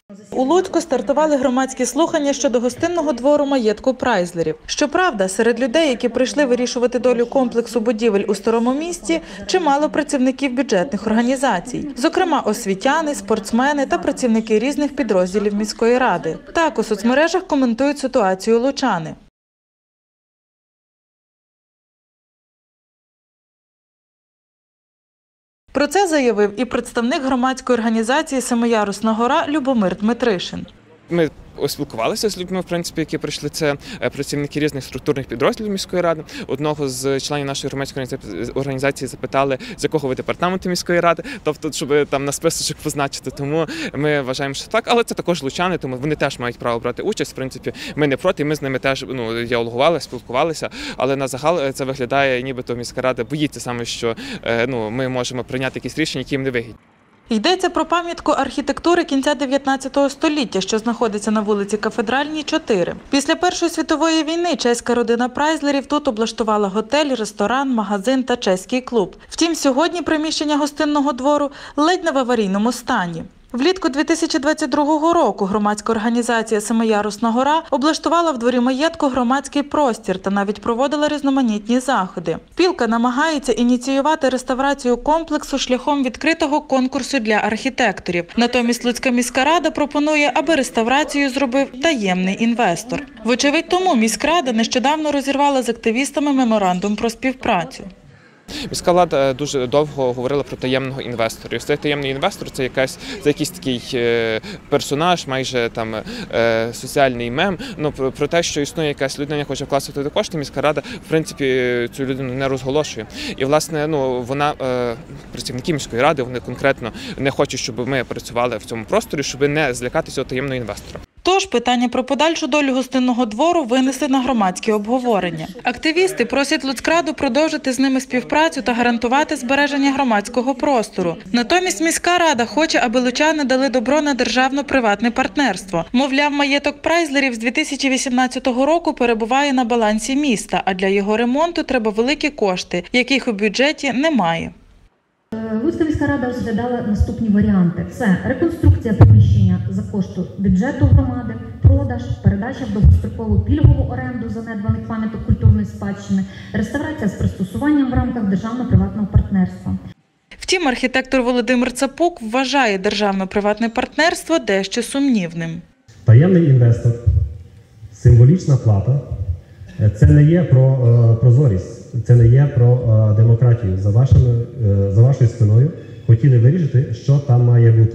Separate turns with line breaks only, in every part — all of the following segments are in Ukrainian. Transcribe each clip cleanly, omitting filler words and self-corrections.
У Луцьку стартували громадські слухання щодо гостинного двору маєтку Прайзлерів. Щоправда, серед людей, які прийшли вирішувати долю комплексу будівель у Старому Місті, чимало працівників бюджетних організацій. Зокрема, освітяни, спортсмени та працівники різних підрозділів міської ради. Так у соцмережах коментують ситуацію лучани. Про це заявив і представник громадської організації «Семиярусна гора» Любомир Дмитришин.
Ми спілкувалися з людьми, в принципі, які прийшли. Це працівники різних структурних підрозділів міської ради. Одного з членів нашої громадської організації запитали, з якого ви департаменту міської ради, тобто, щоб там на списочок позначити. Тому ми вважаємо, що так, але це також лучани, тому вони теж мають право брати участь. В принципі, ми не проти, ми з ними теж діалогували, спілкувалися, але на загал це виглядає, нібито міська рада боїться саме, що ми можемо прийняти якісь рішення, які їм не вигідні.
Йдеться про пам'ятку архітектури кінця 19 століття, що знаходиться на вулиці Кафедральній, 4. Після Першої світової війни чеська родина Прайзлерів тут облаштувала готель, ресторан, магазин та чеський клуб. Втім, сьогодні приміщення гостинного двору ледь не в аварійному стані. Влітку 2022 року громадська організація «Семиярусна гора» облаштувала в дворі маєтку громадський простір та навіть проводила різноманітні заходи. Спілка намагається ініціювати реставрацію комплексу шляхом відкритого конкурсу для архітекторів. Натомість Луцька міська рада пропонує, аби реставрацію зробив таємний інвестор. Вочевидь тому міськрада нещодавно розірвала з активістами меморандум про співпрацю.
Міська влада дуже довго говорила про таємного інвестора. І цей таємний інвестор – це якийсь такий персонаж, майже там соціальний мем. Про те, що існує якась людина, яка хоче вкласти туди кошти, міська рада, в принципі, цю людину не розголошує. І, власне, працівники міської ради, вони конкретно не хочуть, щоб ми працювали в цьому просторі, щоб не злякати цього таємного інвестора.
Тож питання про подальшу долю гостинного двору винесли на громадське обговорення. Активісти просять Луцькраду продовжити з ними співпрацю та гарантувати збереження громадського простору. Натомість міська рада хоче, аби лучани дали добро на державно-приватне партнерство. Мовляв, маєток Прайзлерів з 2018 року перебуває на балансі міста, а для його ремонту треба великі кошти, яких у бюджеті немає.
Луцька міська рада розглядала наступні варіанти. Це реконструкція приміщення за кошту бюджету громади, продаж, передача в довгострокову пільгову оренду занедбаних пам'яток культурної спадщини, реставрація з пристосуванням в рамках державно-приватного партнерства.
Втім, архітектор Володимир Цапук вважає державно-приватне партнерство дещо сумнівним.
Таємний інвестор, символічна плата – це не є про прозорість. Це не є про демократію. За вашою спиною хотіли вирішити, що там має бути.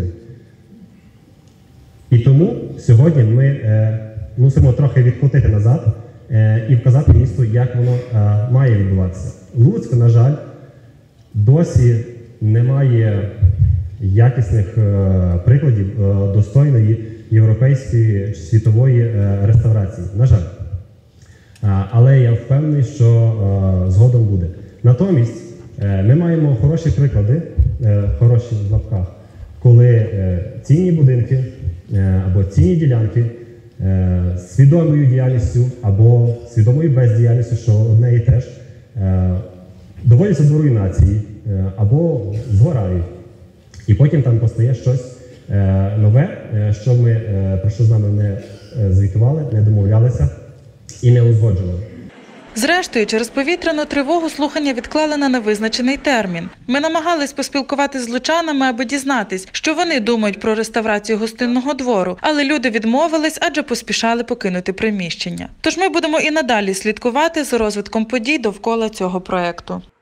І тому сьогодні ми мусимо трохи відкотити назад і вказати місту, як воно має відбуватися. Луцьк, на жаль, досі не має якісних прикладів достойної європейської світової реставрації. На жаль. Але я впевнений, що згодом буде. Натомість ми маємо хороші приклади, хороші в лапках, коли цінні будинки або цінні ділянки свідомою діяльністю або свідомою бездіяльністю, що одне і те ж, доводяться до руйнації або згорають. І потім там постає щось нове, про що з нами не звітували, не домовлялися і не узгоджували.
Зрештою, через повітряну тривогу слухання відклали на невизначений термін. Ми намагались поспілкуватися з лучанами, аби дізнатись, що вони думають про реставрацію гостинного двору, але люди відмовились, адже поспішали покинути приміщення. Тож ми будемо і надалі слідкувати за розвитком подій довкола цього проєкту.